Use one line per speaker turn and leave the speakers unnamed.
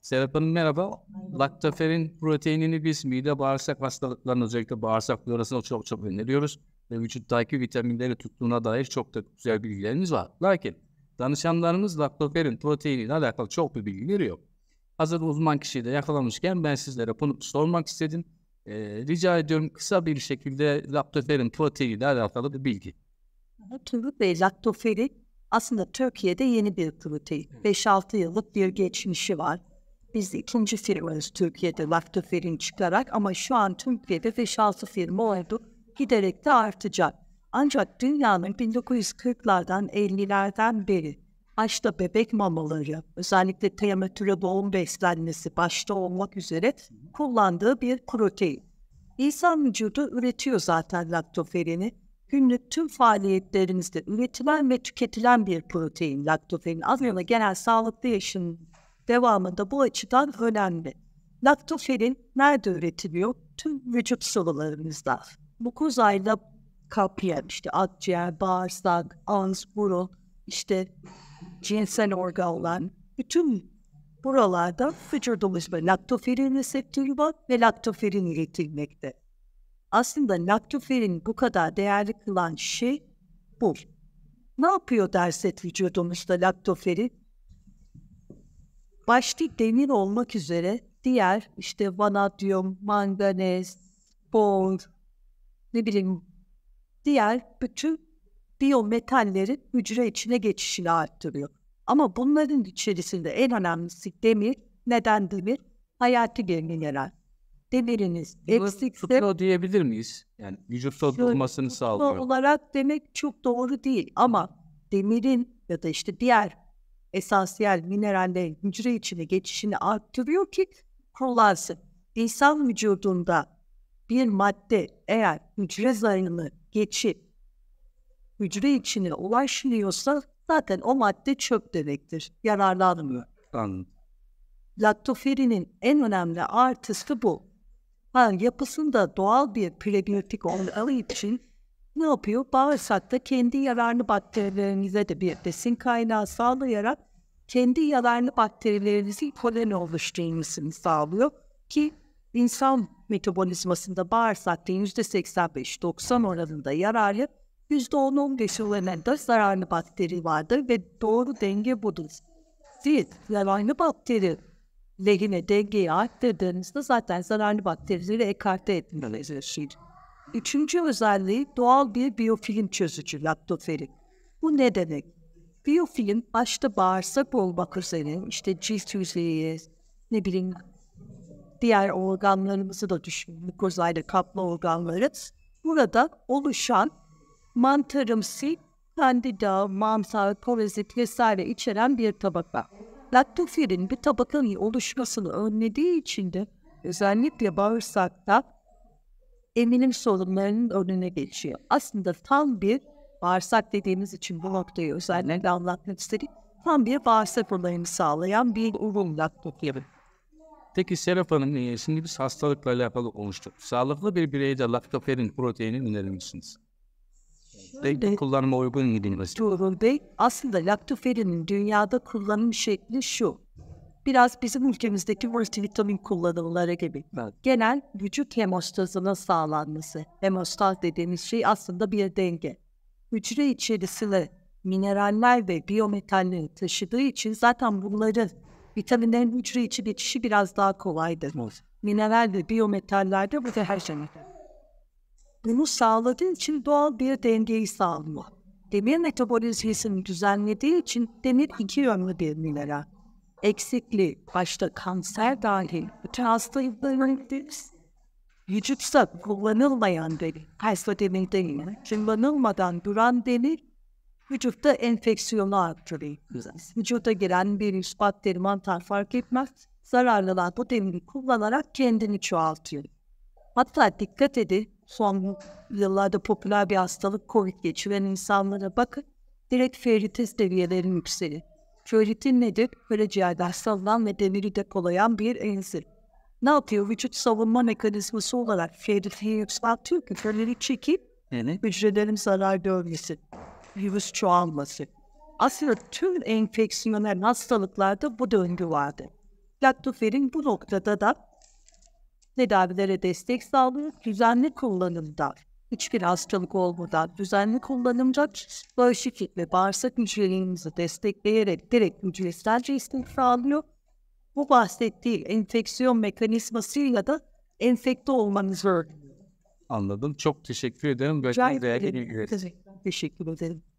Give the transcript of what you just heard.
Serap Hanım merhaba. Laktoferin proteinini biz mide bağırsak hastalıklarının özellikle bağırsak florasına çok öneriyoruz. Ve vücuttaki vitaminleri tuttuğuna dair çok da güzel bilgileriniz var. Lakin danışanlarımız laktoferin proteiniyle alakalı çok bir bilgileri yok. Hazır uzman kişiyi de yakalamışken ben sizlere bunu sormak istedim. Rica ediyorum kısa bir şekilde laktoferin proteiniyle alakalı bir bilgi.
Turgut Bey, laktoferin aslında Türkiye'de yeni bir protein. 5-6 yıllık bir geçmişi var. Biz ikinci firmayız Türkiye'de laktoferin çıkarak ama şu an Türkiye'de 5-6 firma oldu. Giderek de artacak. Ancak dünyanın 1940'lardan 50'lerden beri başta bebek mamaları, özellikle prematüre doğum beslenmesi başta olmak üzere kullandığı bir protein. İnsan vücudu üretiyor zaten laktoferini. Günlük tüm faaliyetlerinizde üretilen ve tüketilen bir protein laktoferin. Aslında genel sağlıklı yaşamın devamında bu açıdan önemli. Laktoferin nerede üretiliyor? Tüm vücut sıvılarımızda. Mukozayla kaplayan işte akciğer, bağırsak, ağız, burun, işte cinsel organlar, bütün buralarda vücudumuzda laktoferin reseptörü var ve laktoferin üretilmekte. Aslında laktoferin bu kadar değerli kılan şey bu. Ne yapıyor dersek vücudumuzda laktoferin? Başta demir olmak üzere diğer işte vanadyum, manganez, bor, diğer bütün biyometallerin hücre içine geçişini arttırıyor. Ama bunların içerisinde en önemlisi demir. Neden demir? Hayati bir mineral. Demiriniz eksikse
diyebilir miyiz? Yani vücutta durmasını sağlıyor.
olarak demek çok doğru değil ama demirin ya da işte diğer esansiyel minerallerin hücre içine geçişini arttırıyor ki kullansın. İnsan vücudunda bir madde eğer hücre zarını geçip hücre içine ulaşmıyorsa zaten o madde çöp demektir. Yararlanmıyor.
Anladım.
Laktoferinin en önemli artısı bu. Yapısında doğal bir prebiyotik olmadığı için ne yapıyor? Bağırsakta kendi yararlı bakterilerinize de bir besin kaynağı sağlayarak kendi yararlı bakterilerinizin koloni oluşturmasını sağlıyor ki insan metabolizmasında bağırsakta %85-90 oranında yararlı, %10-15 oranında zararlı bakteri vardır ve doğru denge budur. Siz yararlı bakteri lehine dengeyi arttırdığınızda zaten zararlı bakterileri ekarte etmelidir. Üçüncü özelliği doğal bir biyofilm çözücü laktoferin. Bu ne demek? Biyofilm başta bağırsak olmak üzere işte cilt yüzeyi, diğer organlarımızı da düşünün. Mukozayla kaplı organları. Burada oluşan mantarımsı, kandida, mantar, parazit vesaire içeren bir tabaka. Laktoferin bir tabakanın oluşmasını önlediği için de özellikle bağırsakta emilim sorunlarının önüne geçiyor. Aslında tam bir bağırsak dediğimiz için bu noktayı özellikle anlatmak istedim. Tam bir bağırsak olayını sağlayan bir ürün laktoferin.
Peki Serap Hanım, şimdi biz hastalıkla alakalı konuştuk. Sağlıklı bir bireyde laktoferin proteini önerir misiniz? Kullanıma uygun gidilmesi.
Tuğrul Bey, aslında laktoferinin dünyada kullanım şekli şu. Biraz bizim ülkemizdeki multivitamin kullanımları gibi.
Evet.
Genel vücut hemostazının sağlanması. Hemostaz dediğimiz şey aslında bir denge. Hücre içerisinde mineraller ve biyometalleri taşıdığı için zaten bunların vitaminlerin hücre içi geçişi biraz daha kolaydır.
Evet.
Mineral ve biyometallerde bu da her şey. Bunu sağladığı için doğal bir dengeyi sağlıyor. Demir metabolizmasını düzenlediği için demir iki yönlü bir mineral. Eksikliği, başta kanser dahil bütün hastalıkların vücutta kullanılmayan demir, demir değil, kullanılmadan duran demir vücutta enfeksiyonu arttırıyor. Vücuda giren virüs, bakteri, mantar fark etmez, zararlılar bu demiri kullanarak kendini çoğaltıyor. Hatta dikkat edin, son yıllarda popüler bir hastalık COVID geçiren insanlara bakın, direkt ferritin seviyeleri yükseliyor. Ferritin nedir? Karaciğerden salınan ve demiri depolayan bir enzim. Ne yapıyor? Vücut savunma mekanizması olarak ferritini yükseltiyor ki ferriti çekip hücrelerin zarar görmesi, virüs çoğalması. Aslında tüm enfeksiyonel hastalıklarda bu döngü vardır. Laktoferin bu noktada da tedavilere destek sağlıyor. Düzenli kullanımda, hiçbir hastalık olmadan düzenli kullanımda bağışıklık ve bağırsak hücrelerimizi destekleyerek direkt hücresel destek sağlıyor. Bu bahsettiği enfeksiyon mekanizmasıyla da enfekte olmanızı önlüyor.
Anladım. Çok teşekkür ederim. Böyle değerli bilgiler.
Teşekkür ederim.